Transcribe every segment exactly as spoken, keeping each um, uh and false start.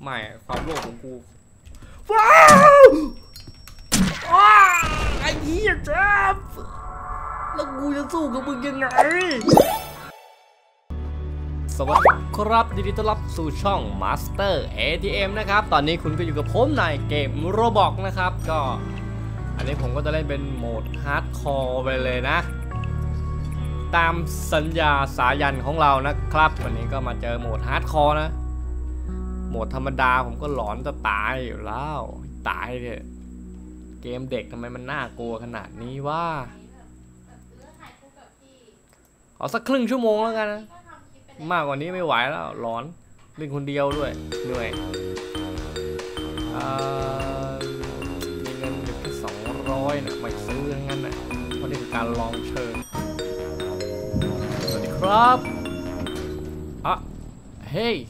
ไม่ความโลภของกูว้าวว้าไอ้เหี้ยแจ๊บแล้วกูจะสู้กับมึงยังไงสวัสดีครับยินดีต้อนรับสู่ช่อง Master เอ ที เอ็ม นะครับตอนนี้คุณก็อยู่กับผมในเกม Roblox นะครับก็อันนี้ผมก็จะเล่นเป็นโหมดฮาร์ดคอร์ไปเลยนะตามสัญญาสายันของเรานะครับวันนี้ก็มาเจอโหมดฮาร์ดคอร์นะโหมดธรรมดาผมก็หลอนจะตายอยู่แล้วตายเลยเกมเด็กทำไมมันน่ากลัวขนาดนี้วะเอาสักครึ่งชั่วโมงแล้วกันนะมากกว่านี้ไม่ไหวแล้วร้อนเล่นคนเดียวด้วยเหนื่อยมีเงินอยู่แค่สองร้อยนะไม่ซื้องั้นนะเพราะนี่คือการลองเชิญสวัสดีครับอ่ะเฮ้ย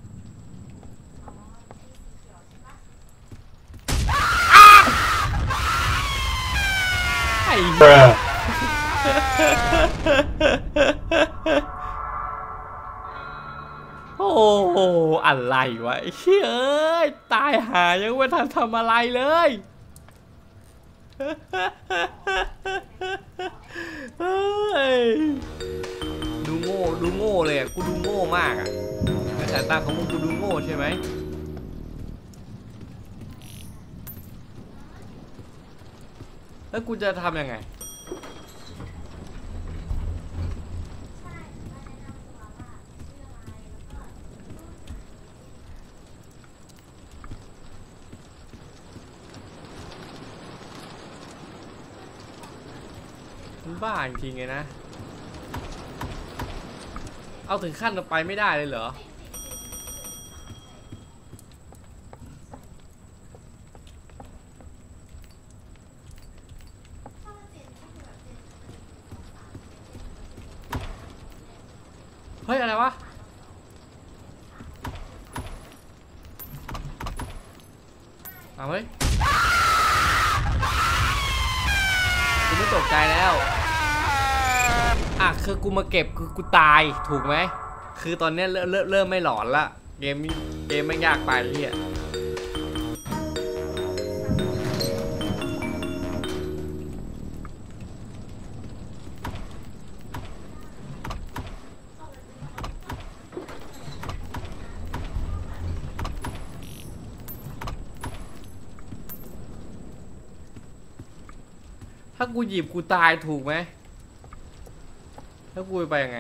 ไอ้โอ้โหอะไรวะเฮ้ยตายหายังไม่ทันทำอะไรเลยดูโง่ดูโง่เลยกูดูโง่มากอ่ะในสายตาของมึงกูดูโง่ใช่ไหมแล้วกูจะทำยังไงมันบ้าจริงๆไงนะเอาถึงขั้นไปไม่ได้เลยเหรอเฮ้ยอะไรวะเอาเฮ้ยกูไม่ตกใจแล้วอ่ะคือกูมาเก็บคือกูตายถูกไหมคือตอนนี้เริ่มเริ่มไม่หลอนละเกมเกมไม่ยากไปที่อ่ะถ้ากูหยิบกูตายถูกไหมถ้ากูไปยังไง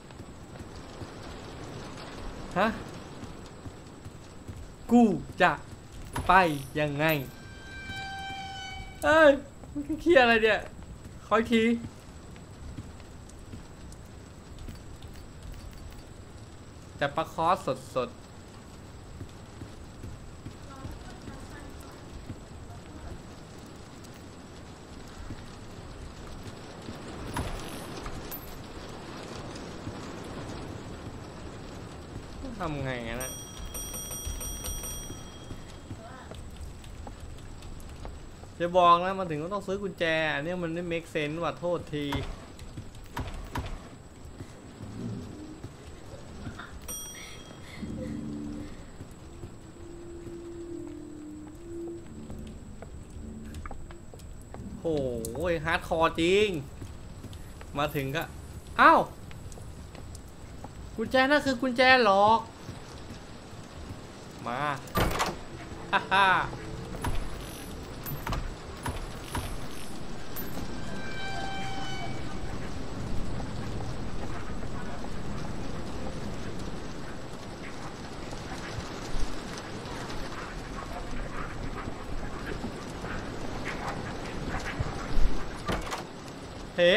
ฮะกูจะไปยังไงเอ้ยมันเครียดอะไรเนี่ยขออีกทีจะปลาคอสสดๆทำไงนะจะบอกนะมาถึงก็ต้องซื้อกุญแจอันนี้มันไม่ make sense ว่ะโทษทีโอ้ยฮาร์ดคอร์จริงมาถึงก็อ้าวกุญแจนั่นคือกุญแจหลอกมาฮ่าฮ่าเฮ้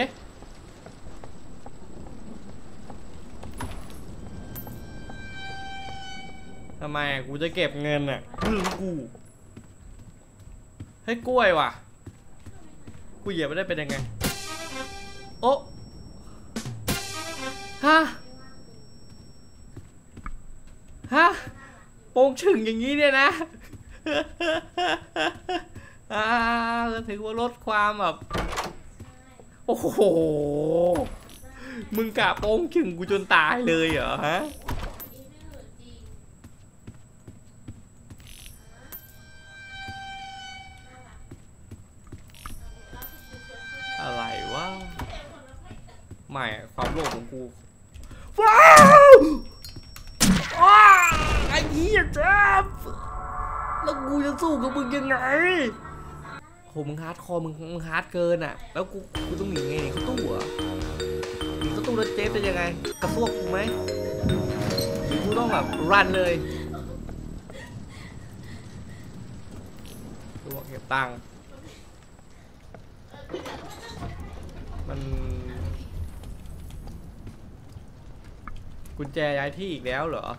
ทำไมกูจะเก็บเงินอ่ะเรื่องกูให้กล้วยว่ะกูเหยียบไม่ได้เป็นยังไงโอ้ฮะฮะโป่งฉึ่งอย่างนี้เนี่ยนะอ่าถือว่าลดความแบบโอ้โหมึงกะโป่งฉึ่งกูจนตายเลยเหรอฮะไม่ความโลภของกูว้าวอ้าไอ้เหี้ยเจ็บแล้วกูจะสู้กับมึงยังไงโหมึงฮาร์ดคอร์มึงมึงฮาร์ดเกินอ่ะแล้วกูกูต้องหนีไงเขาตู้อ่ะหนีเขาตู้แล้วเจ๊จะยังไงกระซวกกูไหมกูต้องแบบรันเลยตัวเก็บตังค์มันกุญแจย้ายที่อีกแล้วเหรอ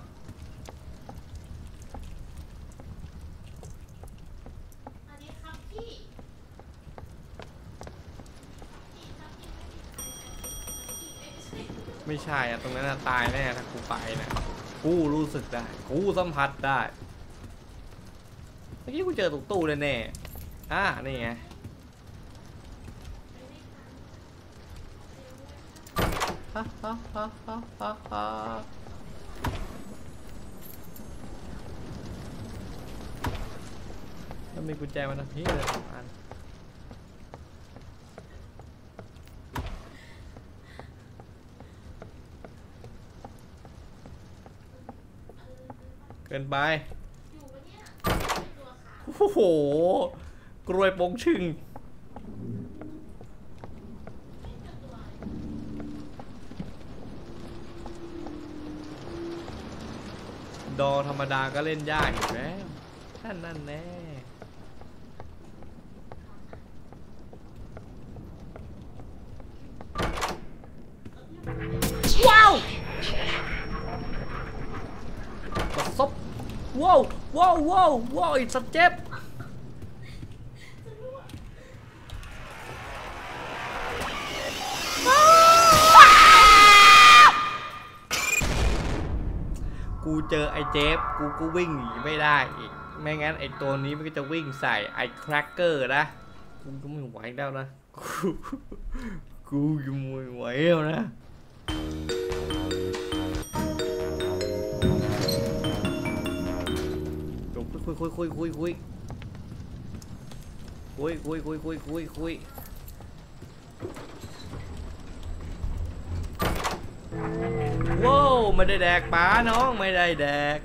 ไม่ใช่อะตรงนั้นตายแน่ถ้ากูไปนะกูรู้สึกได้กูสัมผัสได้เมื่อกี้กูเจอตุ๊กตู้แน่ๆอ่ะนี่ไงฮ่าฮ่าฮ่าฮ่าฮ่าฮ่ามันมีกุญแจมาทั้งที่เลยสองอันเกินไปโอ้โหกรวยโปงชึ่งดอธรรมดาก็เล่นยากอยู่แล้วนั่นนั่นแน่ว้าวกดซบว้าวว้าวว้าวว้าวอีกสักเจ็บกูเจอไอ้เจฟกูก็วิ่งหนีไม่ได้อีกไม่งั้นไอ้ตัวนี้มันก็จะวิ่งใส่ไอ้แครกเกอร์นะกูก็ไม่ไหวแล้วนะกูกูยังไม่ไหวแล้วนะคุยคุยคุยคุยคุยคุยคุยคุยคุยคุยคุยว้าวไม่ได้แดกป๋าน้องไม่ได้แดก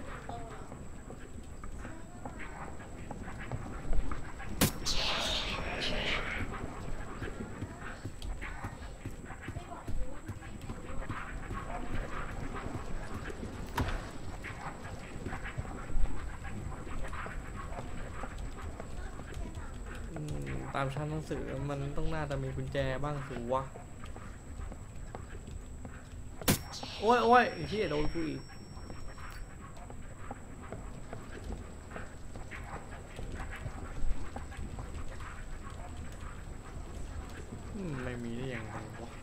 ตามชั้นหนังสือมันต้องน่าจะมีกุญแจบ้างสิวะโอ้ยโอ้ยเฮียโดนกูอีกไม่มีได้ยังไงวะ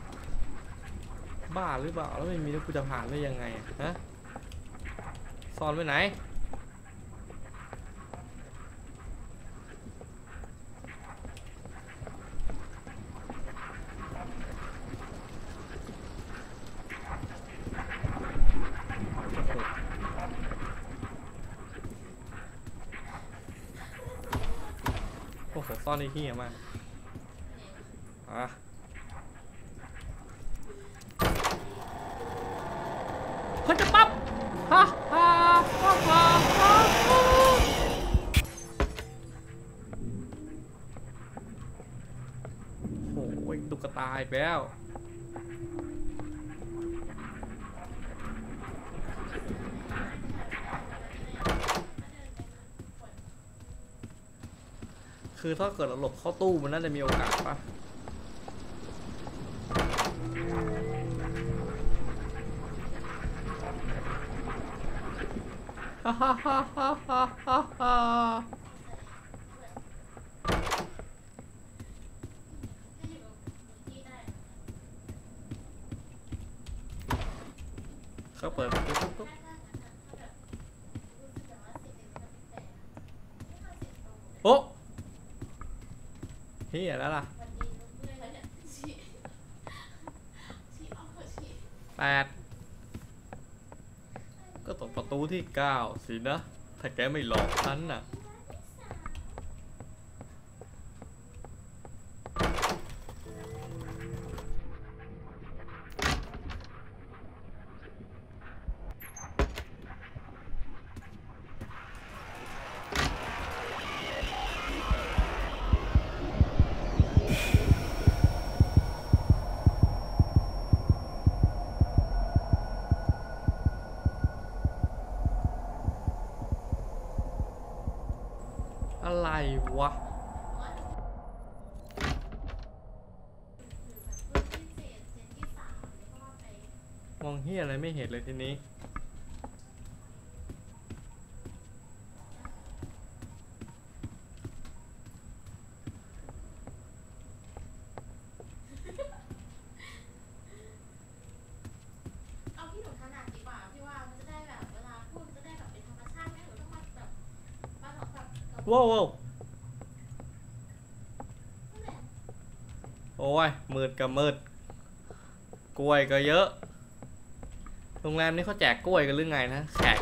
บ้าหรือเปล่าแล้วไม่มีแล้วกูจะผ่านได้ยังไงฮะซ่อนไว้ไหนโอ้โหซ่อนในที่มากอ่ะเฮ้ยจะปั๊บฮ่าฮ่าฮ่าฮ่าฮ่าโอ้ยตุ๊กตาอีกแล้วคือถ้าเกิดเราหลบเข้าตู้มันน่าจะมีโอกาสปะฮ่าฮ่าฮ่าฮ่าฮ่าฮ่าฮ่าเขาเปิดประตูปุ๊บโอ้เฮียแล้วล่ะแปดก็ตกประตูที่เก้าสินะถ้าแกไม่หลอกฉันน่ะวะมองเฮียอะไรไม่เห็นเลยทีนี้ว้าวโอ้ยมืดกับมืดกล้วยก็เยอะโรงแรมนี้เขาแจกกล้วยกันหรือไงนะแขก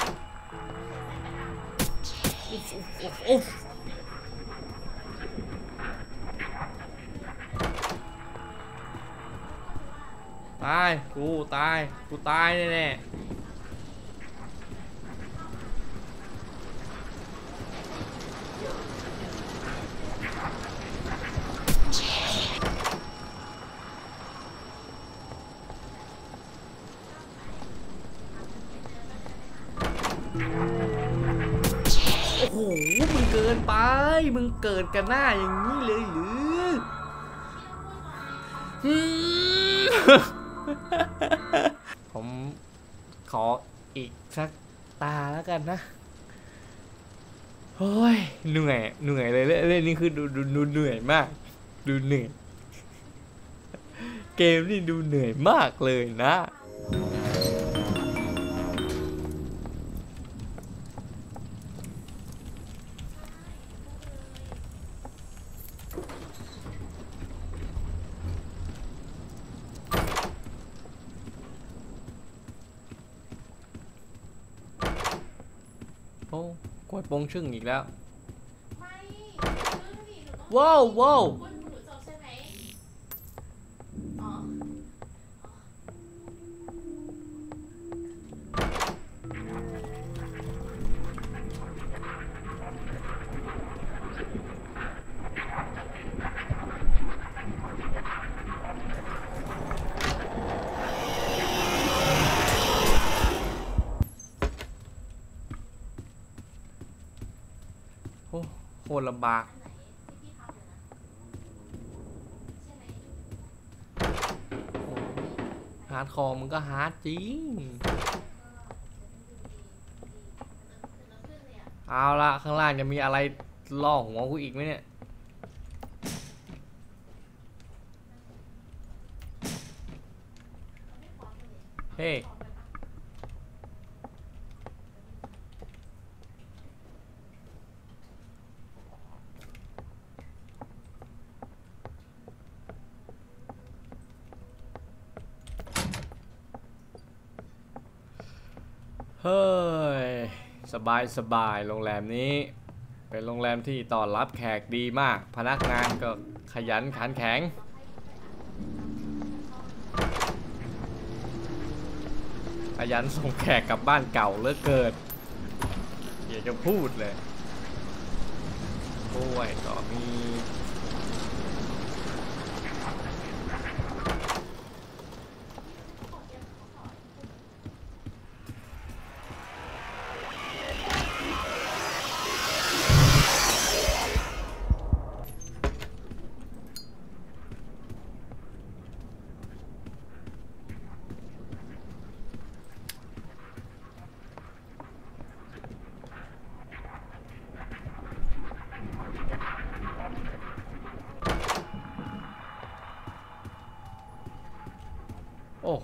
ตายกูตายกูตายแน่ๆโอ้โหมึงเกินไปมึงเกิดกันหน้าอย่างนี้เลยหรือผมขออีกสักตาแล้วกันนะโอ้ยเหนื่อยเหนื่อยเลยเล่นนี่คือดูดูดูเหนื่อยมากดูเหนื่อยเกมนี่ดูเหนื่อยมากเลยนะโอ้กดปงชึ่งอีกแล้วว้าวว้าวโอ้โคตรลำบากฮาร์ดคอร์มันก็ฮาร์ดจริงเอาละข้างล่างจะมีอะไรล่อหัวกูอีกไหมเนี่ยเฮ้เฮ้ยสบายสบายโรงแรมนี้เป็นโรงแรมที่ต้อนรับแขกดีมากพนักงานก็ขยันขันแข็งขยันส่งแขกกลับบ้านเก่าเหลือเกินอยากจะพูดเลยกล้วยก็มีโอ้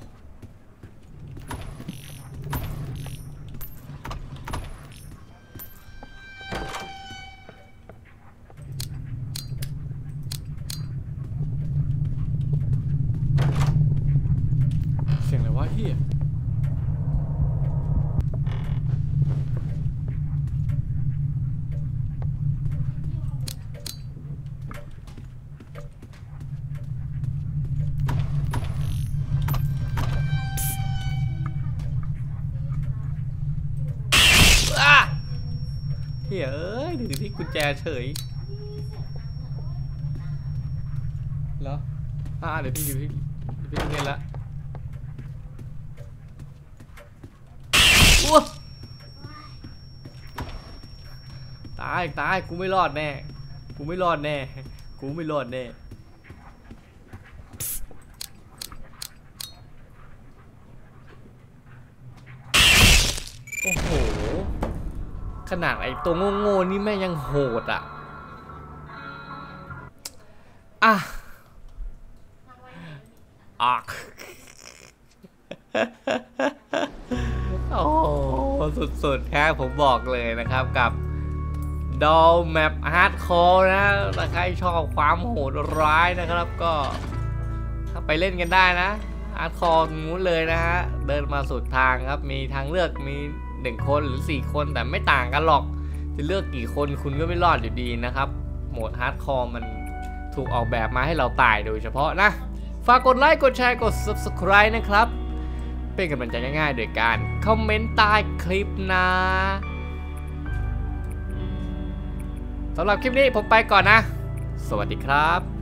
เสียงอะไรวะเฮียเฮ้ยเอ้ยถือที่กุญแจเฉยเหรออ่าเดี๋ยวพี่อยู่ที่พี่เล่นละตายตายกูไม่รอดแน่กูไม่รอดแน่กูไม่รอดแน่โอ้โหขนาดไอ้ตัวโง่ๆนี่แม่ยังโหดอ่ะอ่ะอักโอ้สุดๆครับผมบอกเลยนะครับกับดอลแมปฮาร์ดคอร์นะถ้าใครชอบความโหดร้ายนะครับก็ถ้าไปเล่นกันได้นะฮาร์ดคอร์งู้นเลยนะฮะเดินมาสุดทางครับมีทางเลือกมีหนึ่งคนหรือสี่คนแต่ไม่ต่างกันหรอกจะเลือกกี่คนคุณก็ไม่รอดอยู่ดีนะครับโหมดฮาร์ดคอร์มันถูกออกแบบมาให้เราตายโดยเฉพาะนะฝากกดไลค์กดแชร์กด ซับสไครบ์ นะครับเป็นกำลังใจง่ายๆโดยการคอมเมนต์ใต้คลิปนะสำหรับคลิปนี้ผมไปก่อนนะสวัสดีครับ